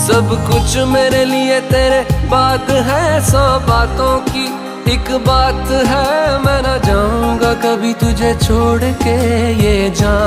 सब कुछ मेरे लिए तेरे बात है, 100 बातों की एक बात है, मैं ना जाऊंगा कभी तुझे छोड़ के ये जान।